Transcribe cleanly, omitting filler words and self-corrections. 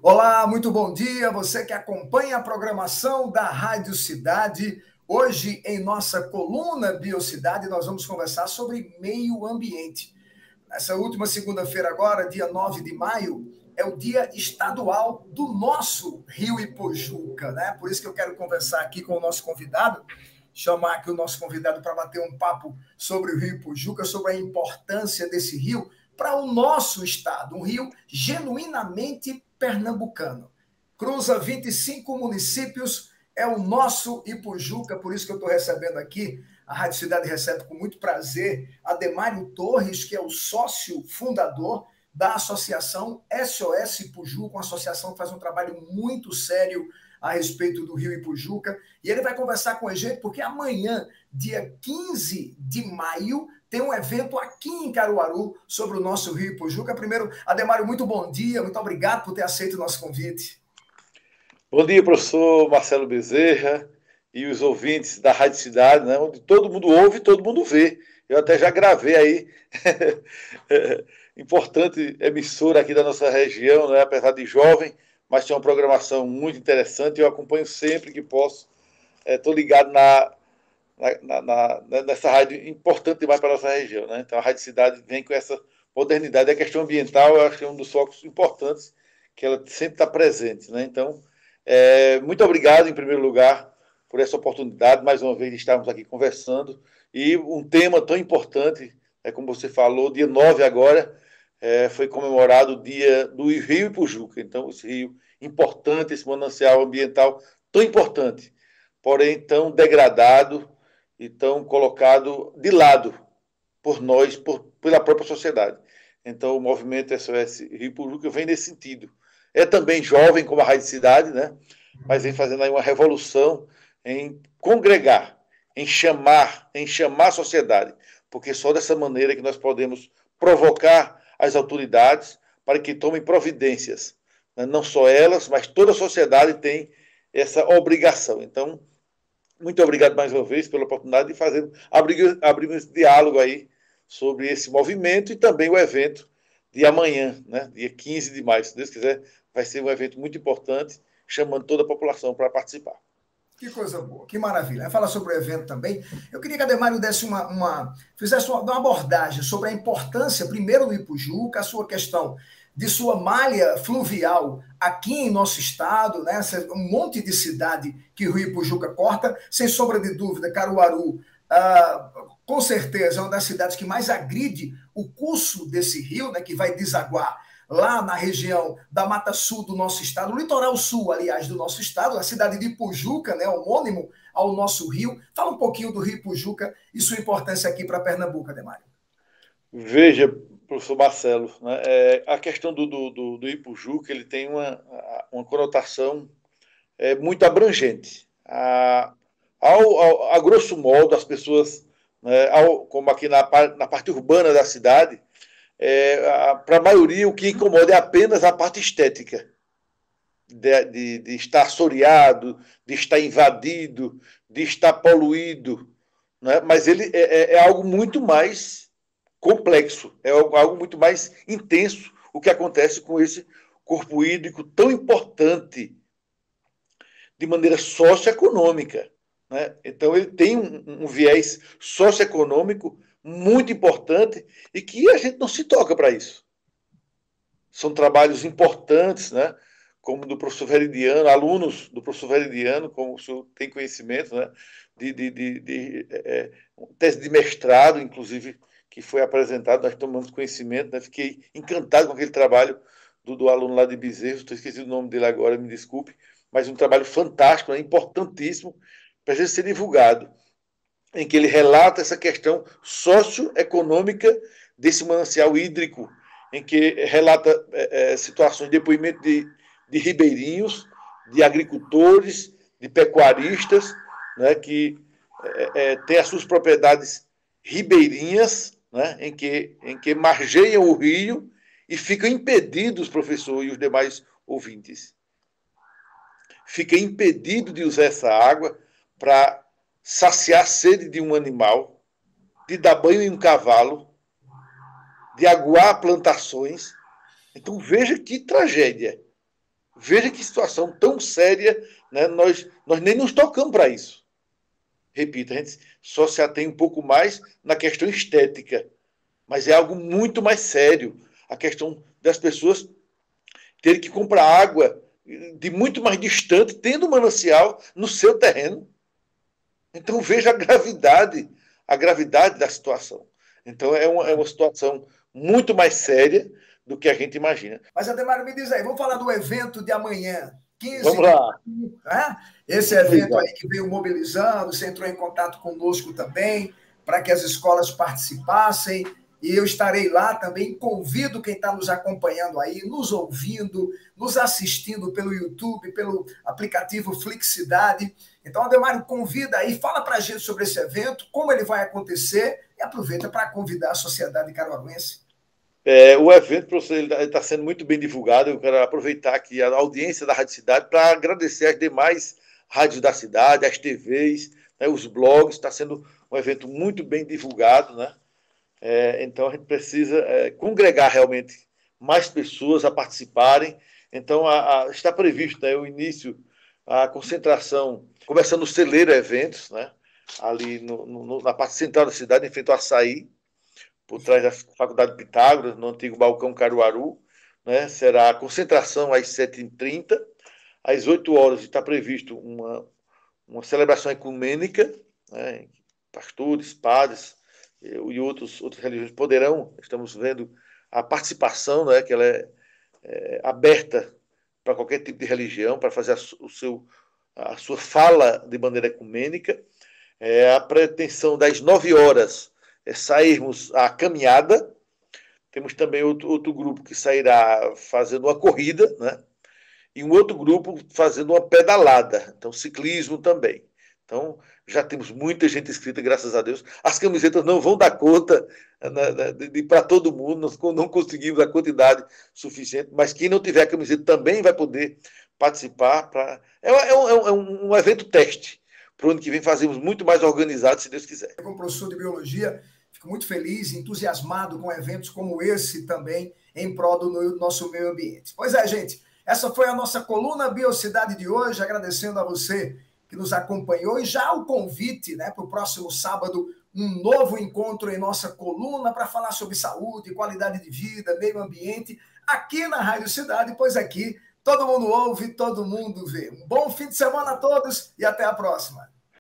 Olá, muito bom dia, você que acompanha a programação da Rádio Cidade. Hoje, em nossa coluna Biocidade, nós vamos conversar sobre meio ambiente. Nessa última segunda-feira agora, dia 9 de maio, é o dia estadual do nosso Rio Ipojuca, né? Por isso que eu quero conversar aqui com o nosso convidado, chamar aqui o nosso convidado para bater um papo sobre o Rio Ipojuca, sobre a importância desse rio para o nosso estado, um rio genuinamente pernambucano. Cruza 25 municípios, é o nosso Ipojuca, por isso que eu estou recebendo aqui, a Rádio Cidade recebe com muito prazer Ademário Torres, que é o sócio fundador da associação SOS Ipojuca, uma associação que faz um trabalho muito sério a respeito do Rio Ipojuca, e ele vai conversar com a gente porque amanhã, dia 15 de maio, tem um evento aqui em Caruaru sobre o nosso Rio Ipojuca. Primeiro, Ademário, muito bom dia, muito obrigado por ter aceito o nosso convite. Bom dia, professor Marcelo Bezerra e os ouvintes da Rádio Cidade, né, onde todo mundo ouve e todo mundo vê. Eu até já gravei aí, importante emissora aqui da nossa região, né, apesar de jovem, mas tem uma programação muito interessante. Eu acompanho sempre que posso. Estou ligado nessa rádio importante demais para a nossa região. Né? Então, a Rádio Cidade vem com essa modernidade. A questão ambiental, eu acho que é um dos focos importantes, que ela sempre está presente. Né? Então, muito obrigado, em primeiro lugar, por essa oportunidade, mais uma vez, de estarmos aqui conversando. E um tema tão importante, como você falou, dia 9 agora, foi comemorado o dia do Rio Ipojuca. Então, esse rio importante, esse manancial ambiental tão importante, porém tão degradado e tão colocado de lado por nós, pela própria sociedade. Então, o movimento SOS Rio Ipojuca vem nesse sentido. É também jovem, como a Rádio Cidade, né? Mas vem fazendo aí uma revolução em congregar, em chamar a sociedade, porque só dessa maneira que nós podemos provocar as autoridades para que tomem providências. Não só elas, mas toda a sociedade tem essa obrigação. Então, muito obrigado mais uma vez pela oportunidade de abrir esse diálogo aí sobre esse movimento e também o evento de amanhã, né, dia 15 de maio. Se Deus quiser, vai ser um evento muito importante, chamando toda a população para participar. Que coisa boa, que maravilha. Fala sobre o evento também. Eu queria que a Ademário desse fizesse uma abordagem sobre a importância, primeiro, do Ipojuca, a sua questão de sua malha fluvial aqui em nosso estado, né? Um monte de cidade que o Rio Ipojuca corta, sem sombra de dúvida, Caruaru, com certeza, é uma das cidades que mais agride o curso desse rio, né? Que vai desaguar lá na região da Mata Sul do nosso estado, o litoral sul, aliás, do nosso estado, a cidade de Ipojuca, né, homônimo ao nosso rio. Fala um pouquinho do Rio Ipojuca e sua importância aqui para Pernambuco, Ademário. Veja, professor Marcelo, né, a questão do Ipojuca, ele tem uma conotação muito abrangente. A grosso modo, as pessoas, né, como aqui na parte urbana da cidade, para a maioria, o que incomoda é apenas a parte estética, de estar assoreado, de estar invadido, de estar poluído. Né? Mas ele é algo muito mais complexo, é algo muito mais intenso o que acontece com esse corpo hídrico tão importante de maneira socioeconômica. Né? Então, ele tem um viés socioeconômico muito importante e que a gente não se toca para isso. São trabalhos importantes, né? Como do professor Veridiano, alunos do professor Veridiano, como o senhor tem conhecimento, né? Tese de mestrado, inclusive, que foi apresentado, nós tomamos conhecimento, né? Fiquei encantado com aquele trabalho do aluno lá de Bezerra, estou esquecido o nome dele agora, me desculpe, mas um trabalho fantástico, né? Importantíssimo, para ser divulgado, em que ele relata essa questão socioeconômica desse manancial hídrico, em que relata situações de depoimento de ribeirinhos, de agricultores, de pecuaristas, né, que têm as suas propriedades ribeirinhas, né, em que margeiam o rio e ficam impedidos, professor e os demais ouvintes, fica impedido de usar essa água para saciar a sede de um animal, de dar banho em um cavalo, de aguar plantações. Então veja que tragédia. Veja que situação tão séria, né? Nós nem nos tocamos para isso. Repito, a gente só se atém um pouco mais na questão estética, mas é algo muito mais sério. A questão das pessoas terem que comprar água de muito mais distante, tendo um manancial no seu terreno. Então veja a gravidade da situação. Então é uma situação muito mais séria do que a gente imagina. Mas, Ademar, me diz aí, vamos falar do evento de amanhã, 15 Vamos lá. Né? Esse evento aí que veio mobilizando, você entrou em contato conosco também, para que as escolas participassem, e eu estarei lá também. Convido quem está nos acompanhando aí, nos ouvindo, nos assistindo pelo YouTube, pelo aplicativo Flixidade. Então, Ademar, convida aí, fala para a gente sobre esse evento, como ele vai acontecer, e aproveita para convidar a sociedade caruaruense. O evento, professor, ele está sendo muito bem divulgado. Eu quero aproveitar aqui a audiência da Rádio Cidade para agradecer as demais rádios da cidade, as TVs, né, os blogs. Está sendo um evento muito bem divulgado, né? Então a gente precisa congregar realmente mais pessoas a participarem. Então está previsto, né, o início, a concentração, começando no Celeiro Eventos, né, ali na parte central da cidade, em frente ao Açaí, por trás da Faculdade de Pitágoras, no antigo Balcão Caruaru, né? Será a concentração às 7h30. Às 8 horas está previsto uma celebração ecumênica, né? Pastores, padres e outras religiões poderão, estamos vendo a participação, né? Que ela é aberta para qualquer tipo de religião, para fazer a sua fala de maneira ecumênica. A pretensão das 9 horas sairmos à caminhada. Temos também outro grupo que sairá fazendo uma corrida, né? E um outro grupo fazendo uma pedalada. Então, ciclismo também. Então, já temos muita gente inscrita, graças a Deus. As camisetas não vão dar conta para todo mundo, não conseguimos a quantidade suficiente, mas quem não tiver a camiseta também vai poder participar. É um evento teste. Para o ano que vem fazemos muito mais organizado, se Deus quiser. Como professor de biologia, fico muito feliz, entusiasmado com eventos como esse também, em prol do nosso meio ambiente. Pois é, gente, essa foi a nossa coluna Biocidade de hoje, agradecendo a você que nos acompanhou, e já o convite, né, para o próximo sábado, um novo encontro em nossa coluna para falar sobre saúde, qualidade de vida, meio ambiente, aqui na Rádio Cidade, pois aqui todo mundo ouve, todo mundo vê. Um bom fim de semana a todos e até a próxima.